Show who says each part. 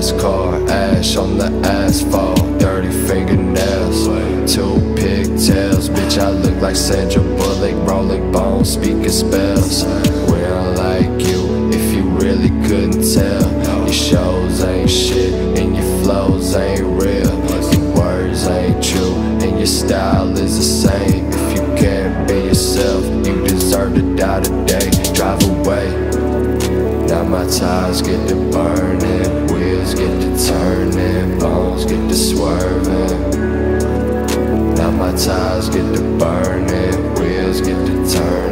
Speaker 1: NASCAR, ash on the asphalt, dirty fingernails, two pigtails. Bitch, I look like Sandra Bullock, rolling bones, speaking spells. We don't like you if you really couldn't tell. Your shows ain't shit and your flows ain't real. Your words ain't true and your style is the same. If you can't be yourself, you deserve to die today. Drive away. Now my tires get to burning, wheels get to turning, bones get to swerving. Now my tires get to burning, wheels get to turning.